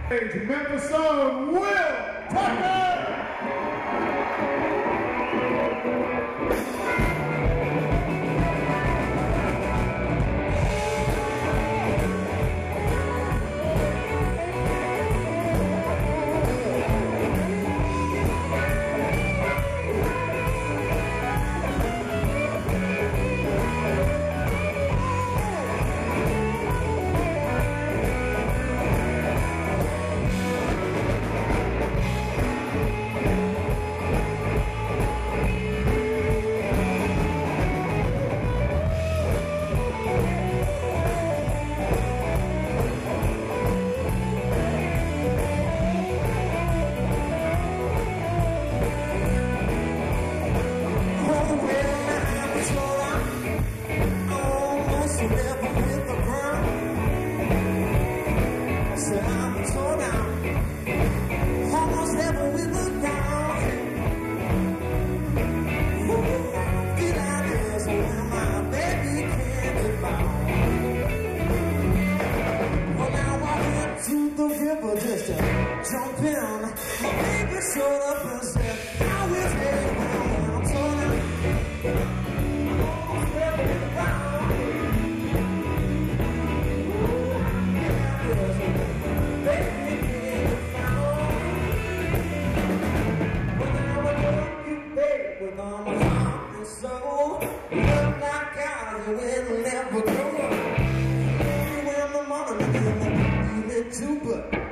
Memphis own Will Tucker! Just to jump in, my baby showed up and said, I will stay around. I'm torn out, I'm almost never around. Baby, can't found. When I was young, babe, with all my heart and soul, look like I will never go. When the morning, you too, but